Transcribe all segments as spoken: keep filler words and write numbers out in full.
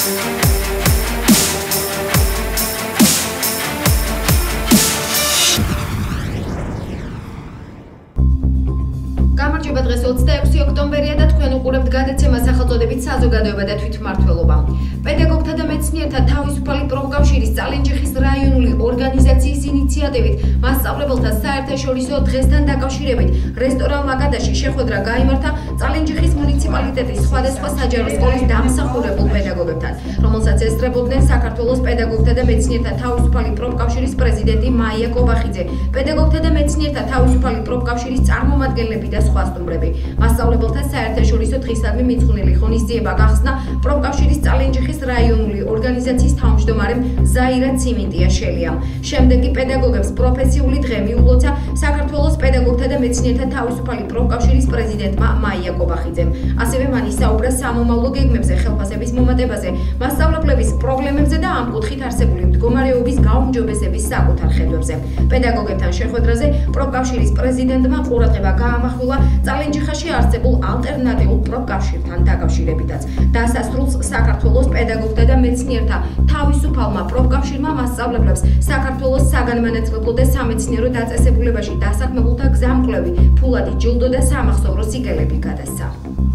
გამარჯობა, დღეს ოცდაექვსი ოქტომბერია და თქვენ უყურებთ გადაცემას სახელწოდებით საზოგადოება და თვითმმართველობა. პედაგოგთა და მეცნიერთა თავისუფალი პროფკავშირის წალენჯიხის რაიონული ორგანიზაციის ინიციატივით მასწავლებელთა საერთაშორისო დღესთან დაკავშირებით რესტორან ლაგადაში შეხვედრა გაიმართა წალენჯიხის მუნიციპალიტეტის სხვადასხვა საჯარო სკოლის დამსახურებულ პედაგოგებთან, რომელსაც ესწრებოდნენ საქართველოს პედაგოგთა და მეცნიერთა თავისუფალი პროფკავშირის პრეზიდენტი მაია კობახიძე, პედაგოგთა და მეცნიერთა თავისუფალი პროფკავშირის წარმომადგენლები და სხვა სტუმრები. მასწავლებელთა საერთაშორისო დღისადმი მიძღვნილი ღონისძიება გახსნა პროფკავშირის წალენჯიხის რაიონული ორგანიზაციის თავმჯდომარემ ზაირა ციმენტია-შელიამ. შემდეგ კი პედაგოგებს პროფესიული დღე მიულოცა საქართველოს პედაგოგთა და მეცნიერთა თავისუფალი პროფკავშირის პრეზიდენტმა მაია კობახიძემ. ასევე მან ისაუბრა სამომავლო გეგმებზე, ხელფასების მომატებაზე, მასწავლებლების პრობლემებზე და ამ კუთხით არსებული მდგომარეობის გაუმჯობესების საკუთარ ხედვებზე. პედაგოგებთან შეხვედრაზე პროფკავშირის პრეზიდენტმა ყურადღება გაამახვილა წალენჯიხაში არსებულ ალტერნატიულ პროფკავშირთან დაკავშირებითაც. დასასრულს საქართველოს პედაგოგთა და მეცნიერთა თავისუფალმა პროფკავშირმა მასწავლებლებს საქართველოს საგანმანათლებლო და სამეცნიერო დაწესებულებაში დასაქმებულთა გზამკვლევი, ფულადი ჯილდო და სამახსოვრო სიგელები გადასცა.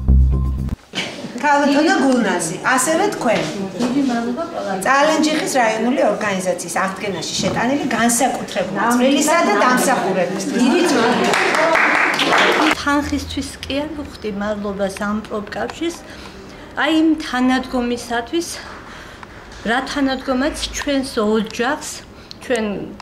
ქალბატონო გულნაზი, ასევე თქვენ. დიდი მადლობა ყველას. წალენჯიხის რაიონული ორგანიზაციის აღდგენაში შეტანილი განსაკუთრებული წვლილისა და დამსახურებისთვის. დიდი მადლობა. თანხისთვის კი არ ვუხდი მადლობას ამ პროფკავშირს. აი იმ თანადგომისათვის, რა თანადგომაც ჩვენს ოჯახს, ჩვენ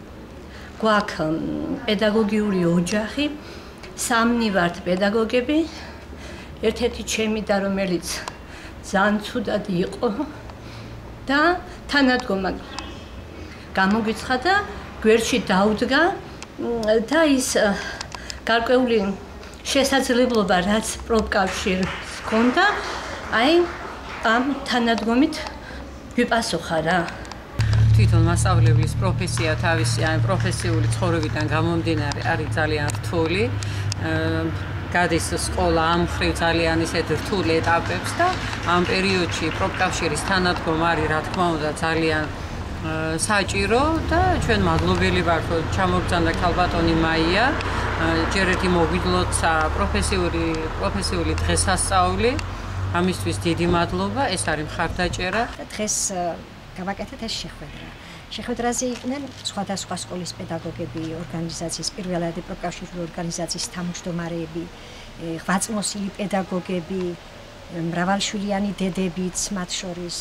გვაქვს პედაგოგიური ოჯახი, სამნი ვართ პედაგოგები, ერთ-ერთი ჩემი და რომელიც ძალიან ცუდად იყო და თანადგომა გამოგვიცხადა, გვერდში დაუდგა და ის გარკვეული შესაძლებლობა, რაც პროფკავშირს ჰქონდა, აი ამ თანადგომით ვიპასუხა რა. თვითონ მასწავლებლის პროფესია თავისი ან პროფესიული ცხოვრებიდან გამომდინარე არის ძალიან რთული. გადის სკოლა ამ მხრივ ძალიან ისეთ რთულ ეტაპებს და ამ პერიოდში პროფკავშირის თანადგომა არის რა თქმა უნდა ძალიან საჭირო და ჩვენ მადლობელი ვართ, რომ ჩამოგზავნა ქალბატონი მაია. ჯერ ერთი მოგვიდლოცა პროფესიული პროფესიული დღესასწაული. ამისთვის დიდი მადლობა, ეს არის მხარდაჭერა. დღეს გავაკეთეთ ეს შეხვედრა. შეხვედრაზე იყვნენ სხვადასხვა სკოლის პედაგოგები, ორგანიზაციის პირველადი პროფკავშირული ორგანიზაციის თავმჯდომარეები, ღვაწლმოსილი პედაგოგები, მრავალშვილიანი დედებიც მათ შორის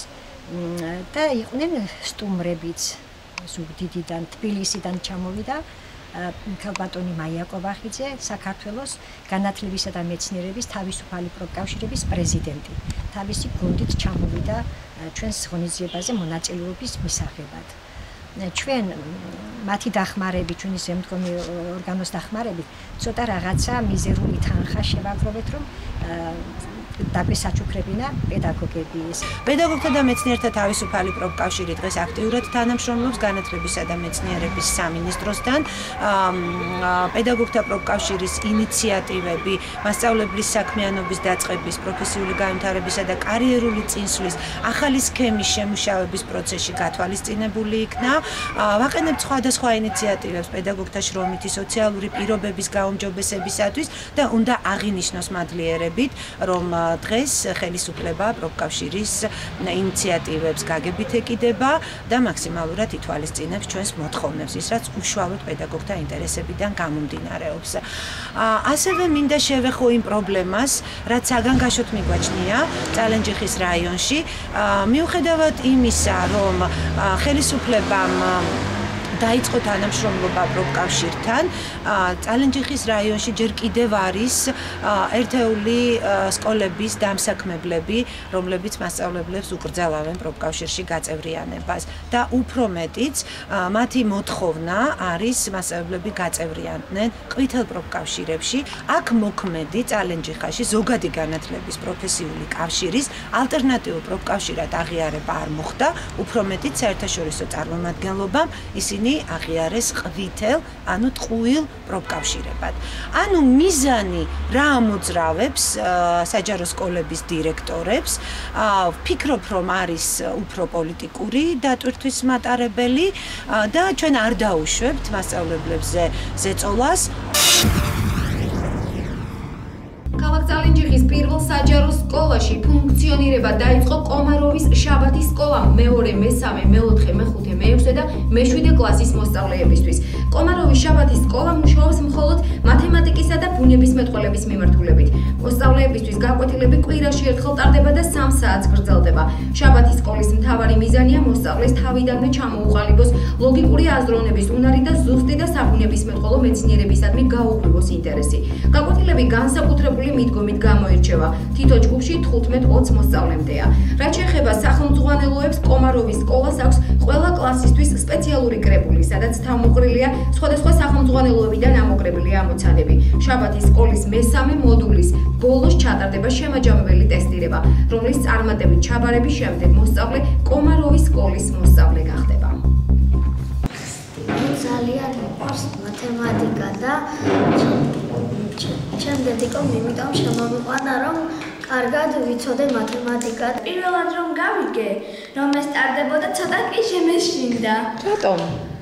და იყვნენ სტუმრებიც ზუგდიდიდან, თბილისიდან ჩამოვიდა ქალბატონი მაია კობახიძე, საქართველოს განათლებისა და მეცნიერების თავისუფალი პროფკავშირების პრეზიდენტი. თავისი გუნდით ჩამოვიდა ჩვენს ღონისძიებაზე მონაწილეობის მისაღებად. ჩვენ მათი დახმარებით, ჩვენი ზემდგომი ორგანოს დახმარებით, ცოტა რაღაცა მიზერული თანხა შევაგროვეთ, რომ დაგვესაჩუქრებინა პედაგოგების. პედაგოგთა და მეცნიერთა თავისუფალი პროფკავშირი დღეს აქტიურად თანამშრომლობს განათლებისა და მეცნიერების სამინისტროსთან. პედაგოგთა პროფკავშირის ინიციატივები, მასწავლებლის საქმიანობის დაწყების, პროფესიული განვითარებისა და კარიერული წინსვლის ახალი სქემის შემუშავების პროცესში გათვალისწინებული იქნა. ვაყენებთ სხვადასხვა ინიციატივებს პედაგოგთა შრომითი სოციალური პირობების გაუმჯობესებისათვის და უნდა აღინიშნოს მადლიერებით, რომ დღეს ხელისუფლება პროფკავშირის ინიციატივებს გაგებით ეკიდება და მაქსიმალურად ითვალისწინებს ჩვენს მოთხოვნებს, ის რაც უშუალოდ პედაგოგთა ინტერესებიდან გამომდინარეობს. ასევე მინდა შევეხო იმ პრობლემას, რაც საგანგაშოდ მიგვაჩნია წალენჯიხის რაიონში, მიუხედავად იმისა, რომ ხელისუფლებამ დაიწყო თანამშრომლობა პროფკავშირთან, წალენჯიხის რაიონში ჯერ კიდევ არის ერთეული სკოლების დამსაქმებლები, რომლებიც მასწავლებლებს უკრძალავენ პროფკავშირში გაწევრიანებას და უფრო მეტიც, მათი მოთხოვნა არის მასწავლებლები გაწევრიანდნენ ყვითელ პროფკავშირებში. აქ მოქმედი წალენჯიხაში ზოგადი განათლების პროფესიული კავშირის ალტერნატიულ პროფკავშირად აღიარება არ მოხდა, უფრო მეტიც საერთაშორისო წარმომადგენლობამ ისინი ისინი აღიარეს ყვითელ, ანუ ტყუილ პროფკავშირებად. ანუ მიზანი რა ამოძრავებს საჯარო სკოლების დირექტორებს, ვფიქრობ, რომ არის უფრო პოლიტიკური დატვირთვის მატარებელი და ჩვენ არ დაუშვებთ მასწავლებლებზე ზეწოლას. ქალაქ წალენჯიხის პირველ საჯარო სკოლაში ფუნქციონირება დაიწყო კომაროვის შაბათის სკოლამ მეორე, მესამე, მეოთხე, მეხუთე, მეექვსე და მეშვიდე კლასის მოსწავლეებისთვის. კომაროვის შაბათის სკოლა მუშაობს მხოლოდ მათემატიკისა და ბუნებისმეტყველების მიმართულებით. მოსწავლეებისთვის გაკვეთილები კვირაში ერთხელ ტარდება და სამ საათს გრძელდება. შაბათის სკოლის მთავარი მიზანია მოსწავლეს თავიდანვე ჩამოუყალიბოს ლოგიკური აზროვნების უნარი და ზუსტი და საბუნებისმეტყველო მეცნიერებისადმი გაუღვივოს ინტერესი. გაკვეთილები განსაკუთრებული მიდგომით გამოირჩევა. თითო ჯგუფში თხუთმეტ ოცი მოსწავლემდეა. რაც შეეხება სახელმძღვანელოებს, კომაროვის სკოლას აქვს ყველა კლასისთვის სპეციალური კრებული, სადაც თავმოყრილია სხვადასხვა სახელმძღვანელოებიდან ამოკრებილი ამოცანები. შაბათის სკოლის მესამე მოდულის ბოლოს ჩატარდება შემაჯამებელი ტესტირება, რომლის წარმატებით ჩაბარების შემდეგ მოსწავლე კომაროვის სკოლის მოსწავლე გახდება. ძალიან მიყვარს მათემატიკა და ჩემ დედიკომ იმიტომ შემომიყვანა, რომ კარგად ვიცოდე მათემატიკა. პირველად რომ გავიგე, რომ ეს ტარდებოდა, ცოტა კი შემეშინდა. რატომ?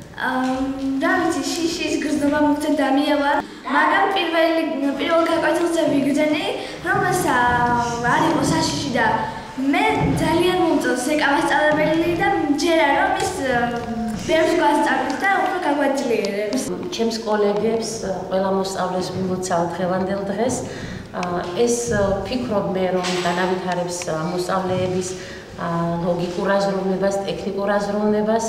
და ვიცი, შიშის გრძნობა მოგწე დამიევა, მაგრამ პირველი პირველ გაკვეთილზე ვიგრძენი, რომ ეს არ იყო საშიში და მე ძალიან მომწონს ეკავასწავლებელი და მჯერა, რომ ის ბევრს გვასწავლის და უფრო გაგვაძლიერებს. ჩემს კოლეგებს, ყველა მოსწავლეს ვიმოცავ დღევანდელ დღეს. ეს ვფიქრობ მე, რომ განავითარებს მოსწავლეების ლოგიკურ აზროვნებას, ტექნიკურ აზროვნებას.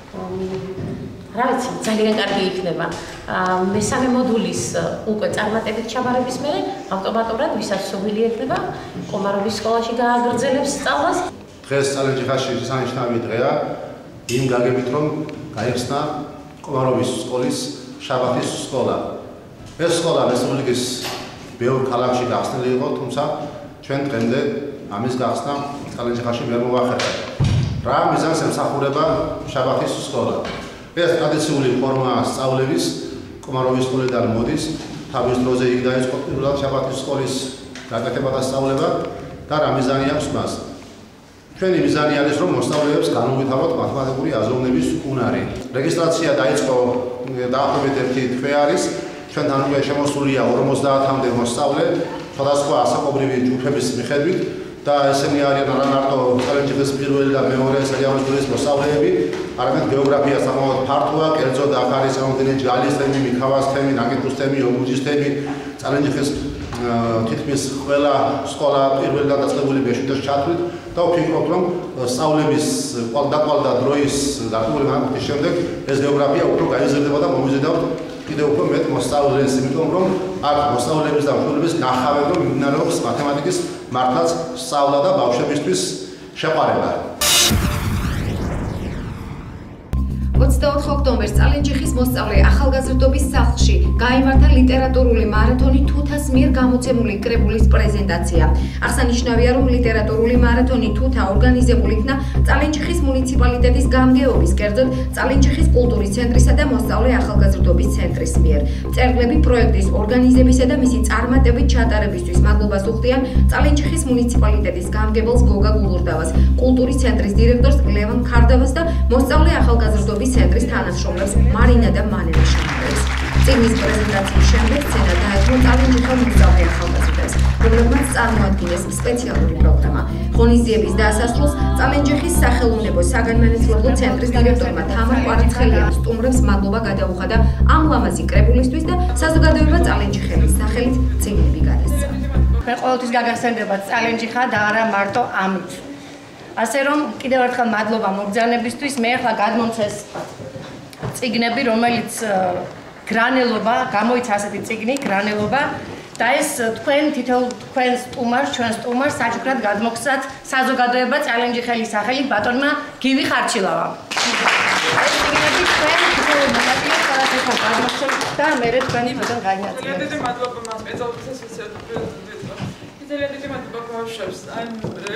რა ვიცი, ძალიან კარგი იქნება. მესამე მოდულის უკვე წარმატებით ჩაბარების მერე ავტომატურად ვისაც სურვილი ექნება, კომაროვის სკოლაში გააგრძელებს სწავლას. დღეს წალენჯიხაში შესანიშნავი დღეა იმ გაგებით, რომ გაიხსნა კომაროვის სკოლის შაბათის სკოლა. ეს სკოლა რესპუბლიკის ბევრ ქალაქში გახსნილი იყო, თუმცა ჩვენ დღემდე ამის გახსნა წალენჯიხაში ვერ მოვახერხეთ. რა მიზანს ემსახურება შაბათის სკოლა? ეს ტრადიციული ფორმაა სწავლების, კომაროვის სკოლიდან მოდის, თავის დროზე იქ დაიწყო პირველად შაბათის სკოლის გაკეთება და სწავლება და რა მიზანი აქვს მას? ჩვენი მიზანი არის, რომ მოსწავლეებს განუვითაროთ მათემატიკური აზროვნების უნარი. რეგისტრაცია დაიწყო დაახლოებით ერთი თვე არის, ჩვენთან უკვე შემოსულია ორმოცდაათამდე მოსწავლე, სხვადასხვა ასაკობრივი ჯგუფების მიხედვით და ესენი არიან არა მარტო წალენჯიხის პირველი და მეორე საჯარო სკოლის მოსწავლეები, არამედ გეოგრაფია საკმაოდ ფართოა, კერძოდ აქ არის რამდენიმე ჯალის თემი, მიქავას თემი, ნაკიფუს თემი, ობუჯის თემი, წალენჯიხის თითქმის ყველა სკოლა პირველიდან დაწყებული მეშვიდეში ჩათვლით და ვფიქრობ, რომ სწავლების კვალდაკვალდა დროის დაკავებული განყოფის შემდეგ ეს გეოგრაფია უფრო გაიზრდება და მომიზიდავთ კიდევ უფრო მეტ მოსწავლეს, იმიტომ რომ აქ მოსწავლეების და მშობლების ნახავენ, რომ მიმდინარეობს მათემატიკის მართლაც სწავლა და ბავშვებისთვის შეყვარება. ოცდაოთხ ოქტომბერს წალენჯიხის მოსწავლე ახალგაზრდობის სახლში გაიმართა ლიტერატურული მარათონი თუთას მიერ გამოცემული კრებულის პრეზენტაცია. აღსანიშნავია, რომ ლიტერატურული მარათონი თუთა ორგანიზებული იქნა წალენჯიხის მუნიციპალიტეტის გამგეობის, კერძოდ წალენჯიხის კულტურის ცენტრისა და მოსწავლე ახალგაზრდობის ცენტრის მიერ. მწერლები პროექტის ორგანიზებისა და მისი წარმატებით ჩატარებისთვის მადლობას უხდიან წალენჯიხის მუნიციპალიტეტის გამგებელს გოგა გულურდავას, კულტურის ცენტრის დირექტორს ლევან ქარდავას და მოსწავლე ახალგაზრდობის ცენტრის თანამშრომლებს მარინა და მანელა შემოგვიყვეს. წიგნის პრეზენტაციის შემდეგ სცენა დაეთმო წალენჯიხელ მოსწავლე ახალგაზრდებს, რომლებმაც წარმოადგინეს სპეციალური პროგრამა. ღონისძიების დასასრულს წალენჯიხის სახელმწიფო საგანმანათლებლო ცენტრის დირექტორმა თამარ კვარაცხელიამ სტუმრებს მადლობა გადაუხადა ამ ლამაზი კრებულისთვის და საზოგადოება წალენჯიხელის სახელით წიგნები გადასცა. მე ყოველთვის გაგახსენებათ წალენჯიხა და არა მარტო ამით. ასე რომ კიდევ ერთხელ მადლობა მოგზაურებისთვის. მე ახლა გადმომცეს წიგნები, რომელიც გრანელობა, გამოიცა ასეთი წიგნი, გრანელობა და ეს თქვენ თითოეულ თქვენ სტუმარს, ჩვენ სტუმარს საჩუქრად გადმოგცათ საზოგადოება წალენჯიხელის სახელით ბატონმა გივი ხარჩილავამ. ეს წიგნები თქვენ თითოეულ მონაწილეს ყველაფერთან გადმოგცემთ და მე თქვენი ბატონ გაინაცვლეთ. ძალიან დიდი მადლობა მას ეწოდეს ისეთ ძალიან დიდი მადლობა ბავშვებს. აი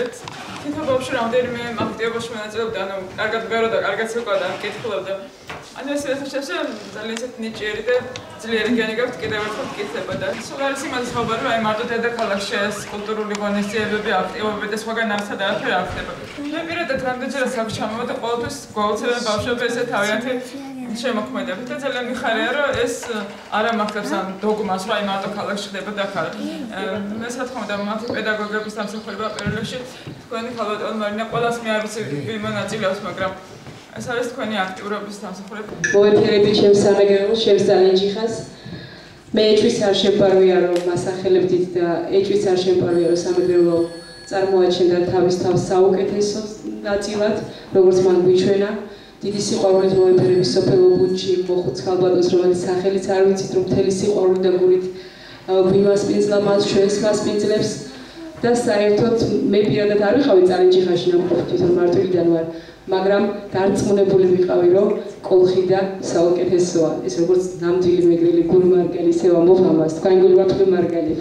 თითო ბავშვი რამდენიმე აქტივობაში მონაწილეობდა, ანუ კარგად მღეროდა, კარგად ცეკვავდა, კითხულობდა. ანუ ეს რესურსებზე ძალიან ისეთ ნიჭიერი და ძლიერი გენი გაქვთ კიდევ ერთხელ ვკითხება და სულ არის იმაზე ხობა რომ აი მარტო დედაქალაქში ეს კულტურული ღონისძიებები აქტივობები და სხვაგან არცად არაფერი არ ხდება. მე პირადად რამდენჯერაც აქვს ჩამოვა და ყოველთვის გვაუცდელია ბავშვები ესე თავიანთი შემოქმედებით და ძალიან მიხარია რომ ეს არ ამახსებს ამ დოგმას რომ აი მარტო ქალაქში ხდება და ხარ. მე სათქმელად მათი პედაგოგების დამსახურება პირველ რიგში თქვენი ხალბატონ მარინა ყველას მე არ ვიცი ვინ მონაწილეობს მაგრამ ეს არის თქვენი აქტიურობის დამსახურება. მოეფერებით ჩემს სამეგრელოს, ჩემს ძალენჯიხას. მე ეჭვიც არ შემპარვია რომ მასახელებდით და ეჭვიც არ შემპარვია რომ სამეგრელო წარმოაჩენდა თავის თავს საუკეთესო ნაწილად, როგორც მან გვიჩვენა. დიდი სიყვარულით მოეფერების სოფელ ობუნჯი მოხუც ხალბატონს, რომელიც სახელიც არ ვიცით, რომ მთელი სიყვარული და გულით გვიმასპინძლა მას, ჩვენს მასპინძლებს. და საერთოდ მე პირადად არ ვიყავი ძალენჯიხაში ნამყოფი თვითონ მარტვილიდან ვარ. მაგრამ დარწმუნებული ვიყავი რომ კოლხი და საუკეთესოა ეს როგორც ნამდვილი მეგრელი გულმარგელი ისევ ამბობ ამას თქვენ გულმარგელი მარგალები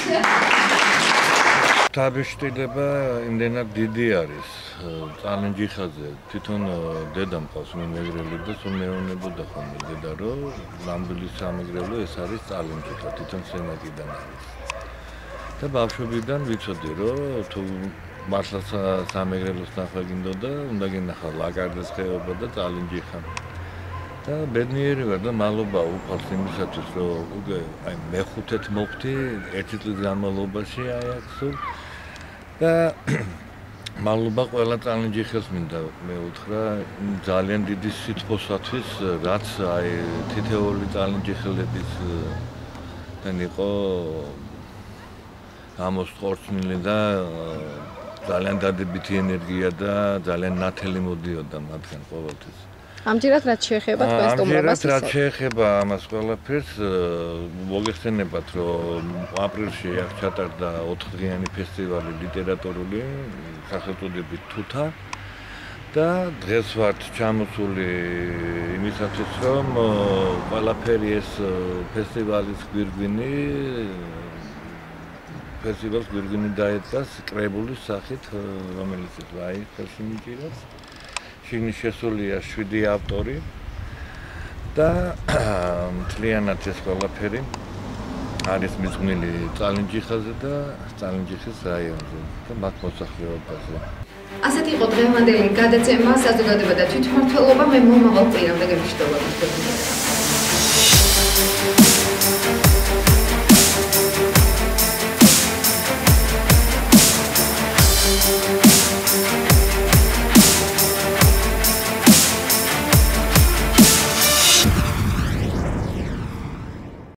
თავშტილება იმდენად დიდი არის ძალენჯიხაზე თვითონ დედა მყავს მე მეგრელი და სულ მეუბნებოდა ხოლმე დედა რომ ნამდვილი სამეგრელო ეს არის ძალენჯიხა თვითონ სენაკიდან არის და ბავშვობიდან ვიცოდი რომ თუ მართლა სამეგრელოს ნახვა გინდოდა, უნდა გინახა ლაკარდის ხეობა და ძალენჯიხა. და ბედნიერი ვარ და მადლობა უყურს იმისათვის, რომ უკვე აი მეხუთედ მოხდი ერთი წლის განმავლობაში აი აქ სულ და მადლობა ყველა ძალენჯიხას მინდა მე უთხრა ძალიან დიდი სიტყვოსათვის, რაც აი თითოეული ძალენჯიხელების თან იყო გამოსწორწნილი და ძალიან დადებითი ენერგია და ძალიან ნათელი მოდიოდა მათგან ყოველთვის. ამჯერად რაც შეეხება თქვენ სტუმრობას ამჯერად რაც შეეხება ამას ყველაფერს მოგეხსენებათ რომ აპრილში აქ ჩატარდა ოთხდღიანი ფესტივალი ლიტერატურული სახელწოდებით თუთა და დღეს ვართ ჩამოსული იმისათვის რომ ყველაფერი ეს ფესტივალის გვირგვინი ფესტივალს გვირგვინი დაედგას კრებულის სახით, რომელიც აი ხელში მიჭირავს. შიგნით შესულია შვიდი ავტორი და მთლიანად ეს ყველაფერი არის მიძღვნილი ძალენჯიხაზე და ძალენჯიხის რაიონზე და მათ მოსახლეობაზე. ასეთი იყო დღევანდელი გადაცემა საზოგადოება და თვითმმართველობა მე მომავალ წლამდე გემშვიდობებით.